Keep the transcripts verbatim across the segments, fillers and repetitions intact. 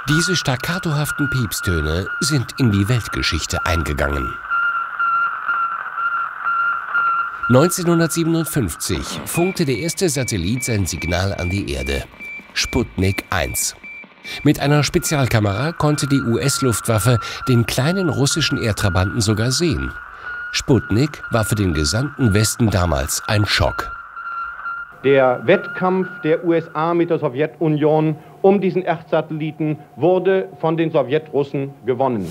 Diese staccatohaften Piepstöne sind in die Weltgeschichte eingegangen. neunzehnhundertsiebenundfünfzig funkte der erste Satellit sein Signal an die Erde. Sputnik eins. Mit einer Spezialkamera konnte die U S-Luftwaffe den kleinen russischen Erdtrabanten sogar sehen. Sputnik war für den gesamten Westen damals ein Schock. Der Wettkampf der U S A mit der Sowjetunion um diesen Erdsatelliten wurde von den Sowjetrussen gewonnen.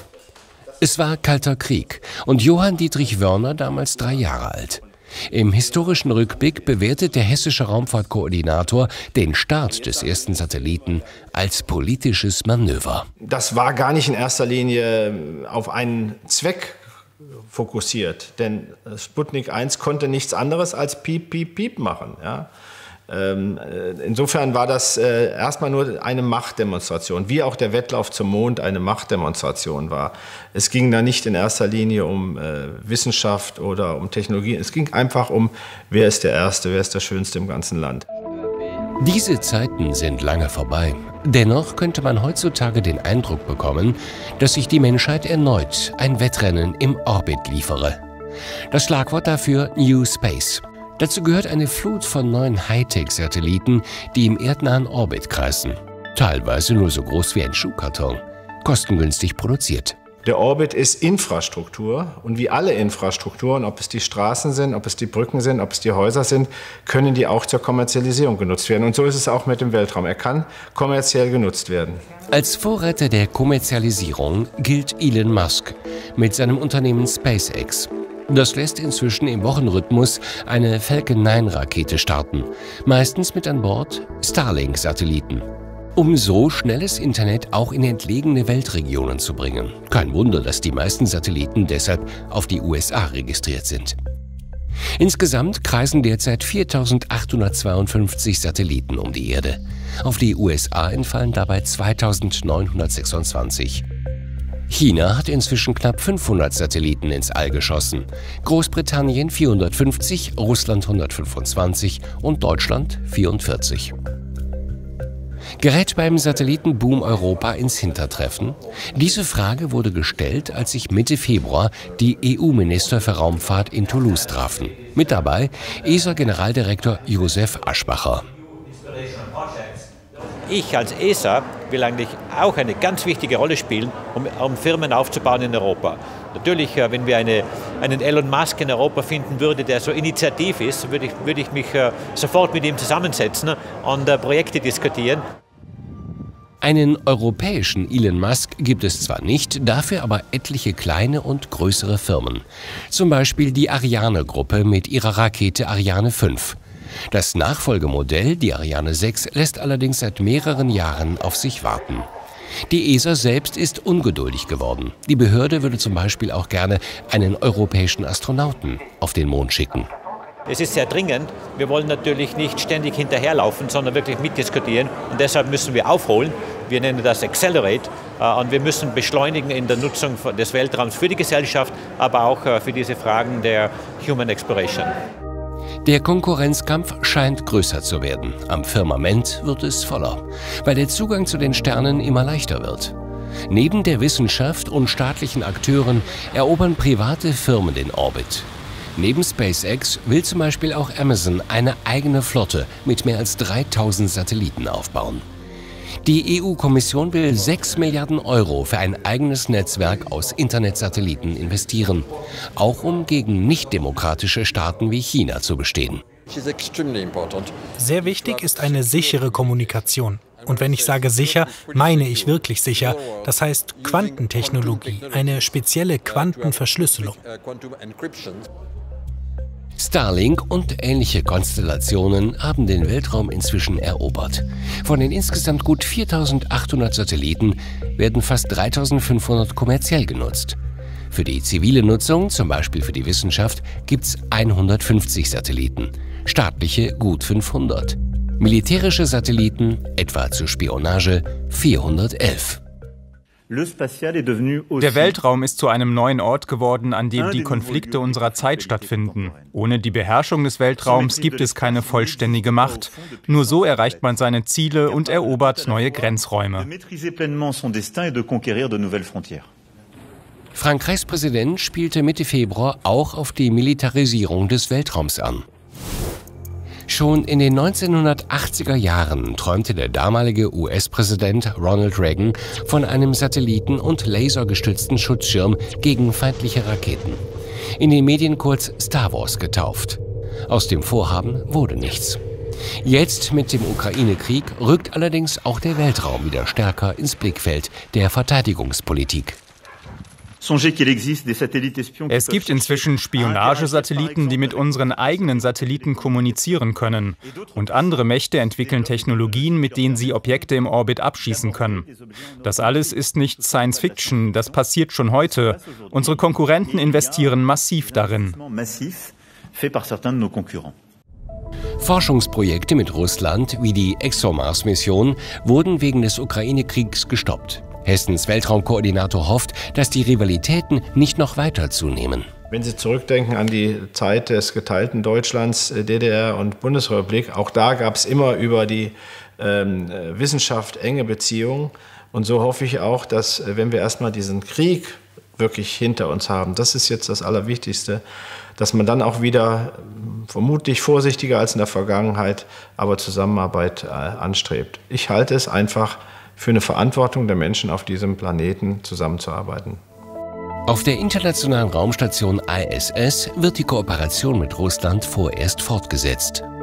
Es war Kalter Krieg und Johann Dietrich Wörner damals drei Jahre alt. Im historischen Rückblick bewertet der hessische Raumfahrtkoordinator den Start des ersten Satelliten als politisches Manöver. Das war gar nicht in erster Linie auf einen Zweck fokussiert, denn Sputnik eins konnte nichts anderes als Piep, Piep, Piep machen. Ja? Ähm, insofern war das äh, erstmal nur eine Machtdemonstration, wie auch der Wettlauf zum Mond eine Machtdemonstration war. Es ging da nicht in erster Linie um äh, Wissenschaft oder um Technologie, es ging einfach um, wer ist der Erste, wer ist der Schönste im ganzen Land. Diese Zeiten sind lange vorbei. Dennoch könnte man heutzutage den Eindruck bekommen, dass sich die Menschheit erneut ein Wettrennen im Orbit liefere. Das Schlagwort dafür New Space. Dazu gehört eine Flut von neuen Hightech-Satelliten, die im erdnahen Orbit kreisen. Teilweise nur so groß wie ein Schuhkarton. Kostengünstig produziert. Der Orbit ist Infrastruktur und wie alle Infrastrukturen, ob es die Straßen sind, ob es die Brücken sind, ob es die Häuser sind, können die auch zur Kommerzialisierung genutzt werden. Und so ist es auch mit dem Weltraum. Er kann kommerziell genutzt werden. Als Vorreiter der Kommerzialisierung gilt Elon Musk mit seinem Unternehmen SpaceX. Das lässt inzwischen im Wochenrhythmus eine Falcon neun Rakete starten, meistens mit an Bord Starlink-Satelliten. Um so schnelles Internet auch in entlegene Weltregionen zu bringen. Kein Wunder, dass die meisten Satelliten deshalb auf die U S A registriert sind. Insgesamt kreisen derzeit viertausendachthundertzweiundfünfzig Satelliten um die Erde. Auf die U S A entfallen dabei zweitausendneunhundertsechsundzwanzig. China hat inzwischen knapp fünfhundert Satelliten ins All geschossen, Großbritannien vierhundertfünfzig, Russland hundertfünfundzwanzig und Deutschland vierundvierzig. Gerät beim Satellitenboom Europa ins Hintertreffen? Diese Frage wurde gestellt, als sich Mitte Februar die E U-Minister für Raumfahrt in Toulouse trafen. Mit dabei E S A-Generaldirektor Josef Aschbacher. Ich als E S A will eigentlich auch eine ganz wichtige Rolle spielen, um, um Firmen aufzubauen in Europa. Natürlich, wenn wir eine, einen Elon Musk in Europa finden würde, der so initiativ ist, würde ich, würde ich mich uh, sofort mit ihm zusammensetzen und uh, Projekte diskutieren. Einen europäischen Elon Musk gibt es zwar nicht, dafür aber etliche kleine und größere Firmen. Zum Beispiel die Ariane-Gruppe mit ihrer Rakete Ariane fünf. Das Nachfolgemodell, die Ariane sechs, lässt allerdings seit mehreren Jahren auf sich warten. Die E S A selbst ist ungeduldig geworden. Die Behörde würde zum Beispiel auch gerne einen europäischen Astronauten auf den Mond schicken. Es ist sehr dringend. Wir wollen natürlich nicht ständig hinterherlaufen, sondern wirklich mitdiskutieren. Und deshalb müssen wir aufholen. Wir nennen das Accelerate. Und wir müssen beschleunigen in der Nutzung des Weltraums für die Gesellschaft, aber auch für diese Fragen der Human Exploration. Der Konkurrenzkampf scheint größer zu werden. Am Firmament wird es voller, weil der Zugang zu den Sternen immer leichter wird. Neben der Wissenschaft und staatlichen Akteuren erobern private Firmen den Orbit. Neben SpaceX will zum Beispiel auch Amazon eine eigene Flotte mit mehr als dreitausend Satelliten aufbauen. Die E U-Kommission will sechs Milliarden Euro für ein eigenes Netzwerk aus Internetsatelliten investieren, auch um gegen nichtdemokratische Staaten wie China zu bestehen. Sehr wichtig ist eine sichere Kommunikation. Und wenn ich sage sicher, meine ich wirklich sicher. Das heißt Quantentechnologie, eine spezielle Quantenverschlüsselung. Starlink und ähnliche Konstellationen haben den Weltraum inzwischen erobert. Von den insgesamt gut viertausendachthundert Satelliten werden fast dreitausendfünfhundert kommerziell genutzt. Für die zivile Nutzung, zum Beispiel für die Wissenschaft, gibt es hundertfünfzig Satelliten, staatliche gut fünfhundert. Militärische Satelliten, etwa zur Spionage, vierhundertelf. Der Weltraum ist zu einem neuen Ort geworden, an dem die Konflikte unserer Zeit stattfinden. Ohne die Beherrschung des Weltraums gibt es keine vollständige Macht. Nur so erreicht man seine Ziele und erobert neue Grenzräume. Frankreichs Präsident spielte Mitte Februar auch auf die Militarisierung des Weltraums an. Schon in den neunzehnhundertachtziger Jahren träumte der damalige U S-Präsident Ronald Reagan von einem satelliten- und lasergestützten Schutzschirm gegen feindliche Raketen. In den Medien kurz Star Wars getauft. Aus dem Vorhaben wurde nichts. Jetzt mit dem Ukraine-Krieg rückt allerdings auch der Weltraum wieder stärker ins Blickfeld der Verteidigungspolitik. Es gibt inzwischen Spionagesatelliten, die mit unseren eigenen Satelliten kommunizieren können. Und andere Mächte entwickeln Technologien, mit denen sie Objekte im Orbit abschießen können. Das alles ist nicht Science Fiction, das passiert schon heute. Unsere Konkurrenten investieren massiv darin. Forschungsprojekte mit Russland wie die ExoMars-Mission wurden wegen des Ukraine-Kriegs gestoppt. Hessens Weltraumkoordinator hofft, dass die Rivalitäten nicht noch weiter zunehmen. Wenn Sie zurückdenken an die Zeit des geteilten Deutschlands, D D R und Bundesrepublik, auch da gab es immer über die ähm, Wissenschaft enge Beziehungen. Und so hoffe ich auch, dass, wenn wir erstmal diesen Krieg wirklich hinter uns haben, das ist jetzt das Allerwichtigste, dass man dann auch wieder vermutlich vorsichtiger als in der Vergangenheit, aber Zusammenarbeit äh, anstrebt. Ich halte es einfach für eine Verantwortung der Menschen auf diesem Planeten zusammenzuarbeiten. Auf der internationalen Raumstation I S S wird die Kooperation mit Russland vorerst fortgesetzt.